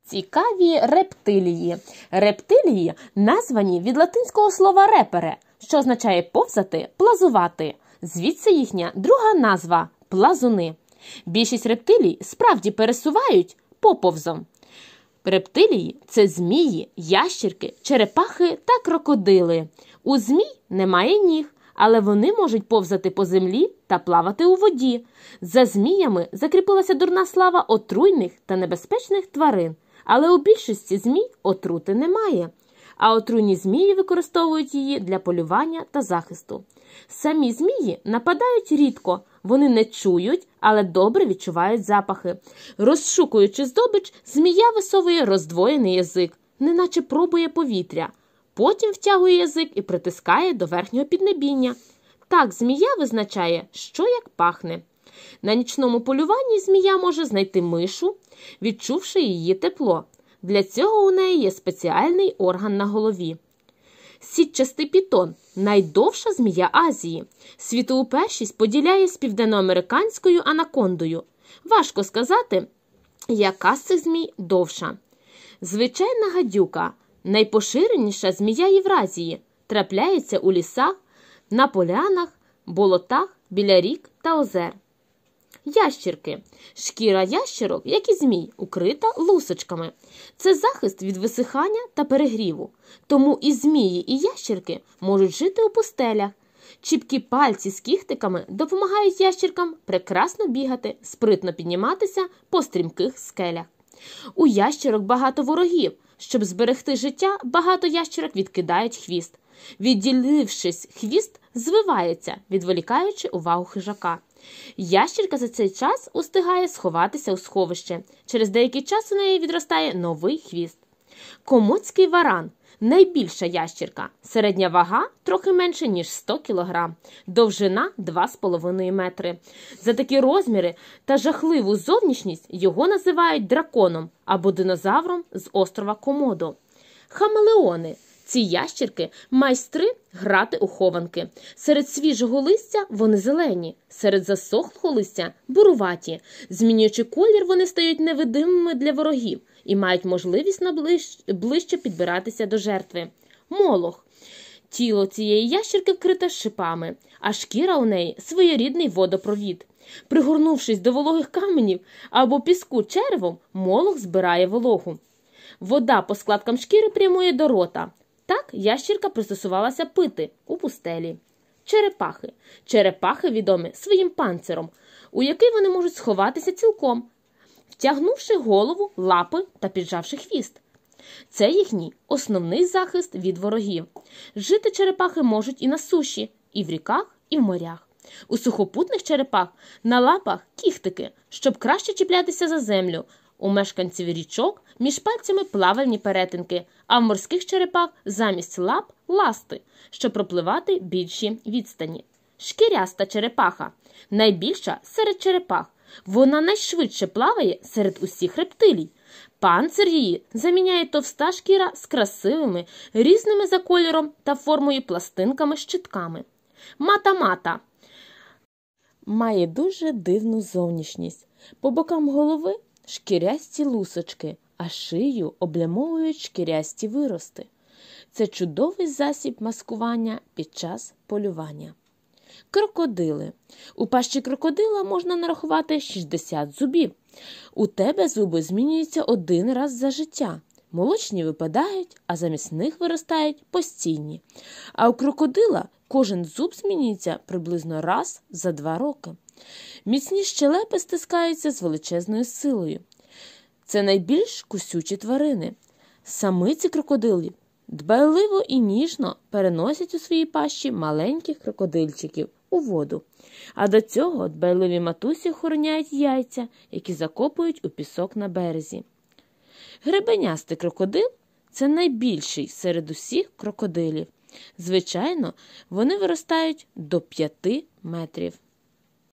Цікаві рептилії. Рептилії названі від латинського слова «репere», що означає повзати, плазувати. Звідси їхня друга назва – плазуни. Більшість рептилій справді пересувають поповзом. Рептилії – це змії, ящірки, черепахи та крокодили. У змій немає ніг, але вони можуть повзати по землі та плавати у воді. За зміями закріпилася дурна слава отруйних та небезпечних тварин. Але у більшості змій отрути немає, а отруйні змії використовують її для полювання та захисту. Самі змії нападають рідко, вони не чують, але добре відчувають запахи. Розшукуючи здобич, змія висовує роздвоєний язик, неначе пробує повітря. Потім втягує язик і притискає до верхнього піднебіння. Так змія визначає, що як пахне. На нічному полюванні змія може знайти мишу, відчувши її тепло. Для цього у неї є спеціальний орган на голові. Сітчастий пітон – найдовша змія Азії. Світову першість поділяє з південноамериканською анакондою. Важко сказати, яка з цих змій довша. Звичайна гадюка – найпоширеніша змія Євразії. Трапляється у лісах, на полянах, болотах, біля рік та озер. Ящірки. Шкіра ящерок, як і змій, укрита лусочками. Це захист від висихання та перегріву. Тому і змії, і ящірки можуть жити у пустелях. Чіпкі пальці з кіхтиками допомагають ящіркам прекрасно бігати, спритно підніматися по стрімких скелях. У ящерок багато ворогів. Щоб зберегти життя, багато ящерок відкидають хвіст. Відділившись, хвіст звивається, відволікаючи увагу хижака. Ящірка за цей час устигає сховатися у сховище. Через деякий час у неї відростає новий хвіст. Комодський варан – найбільша ящірка. Середня вага – трохи менше, ніж 100 кг. Довжина – 2,5 метри. За такі розміри та жахливу зовнішність його називають драконом або динозавром з острова Комодо. Хамелеони – ці ящірки – майстри грати у хованки. Серед свіжого листя вони зелені, серед засохлого листя – буруваті. Змінюючи колір, вони стають невидимими для ворогів і мають можливість ближче підбиратися до жертви. Молох. Тіло цієї ящірки вкрите шипами, а шкіра у неї – своєрідний водопровід. Пригорнувшись до вологих каменів або піску черевом, молох збирає вологу. Вода по складкам шкіри прямує до рота. Так ящірка пристосувалася пити у пустелі. Черепахи. Черепахи відомі своїм панциром, у який вони можуть сховатися цілком, втягнувши голову, лапи та піджавши хвіст. Це їхній основний захист від ворогів. Жити черепахи можуть і на суші, і в ріках, і в морях. У сухопутних черепах на лапах кіхтики, щоб краще чіплятися за землю. У мешканців річок між пальцями плавальні перетинки, а в морських черепах замість лап – ласти, щоб пропливати більші відстані. Шкіряста черепаха – найбільша серед черепах. Вона найшвидше плаває серед усіх рептилій. Панцир її заміняє товста шкіра з красивими, різними за кольором та формою пластинками-щитками. Мата-мата має дуже дивну зовнішність. По бокам голови – шкірясті лусочки, а шию облямовують шкірясті вирости. Це чудовий засіб маскування під час полювання. Крокодили. У пащі крокодила можна нарахувати 60 зубів. У тебе зуби змінюються один раз за життя. Молочні випадають, а замість них виростають постійні. А у крокодила кожен зуб змінюється приблизно раз за 2 роки. Міцні щелепи стискаються з величезною силою. Це найбільш кусючі тварини. Самиці крокодилів дбайливо і ніжно переносять у своїй пащі маленьких крокодильчиків у воду. А до цього дбайливі матусі охороняють яйця, які закопують у пісок на березі. Гребенястий крокодил – це найбільший серед усіх крокодилів. Звичайно, вони виростають до 5 метрів.